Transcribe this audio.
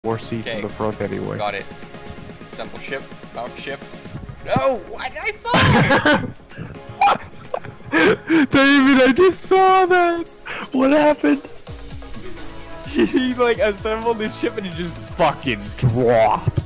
More seats in the front anyway. Got it. Assemble ship. Mount ship. No! Why did I fall? David, I just saw that! What happened? He like assembled his ship and he just fucking dropped.